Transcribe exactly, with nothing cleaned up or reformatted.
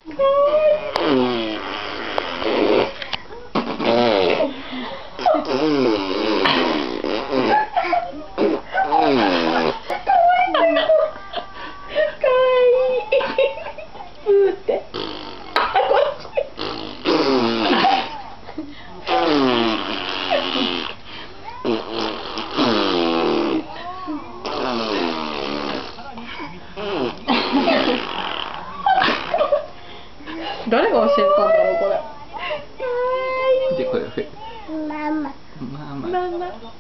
誰が教えたんだろうこれ。 でこれ。 ママ。 ママ。 ママ。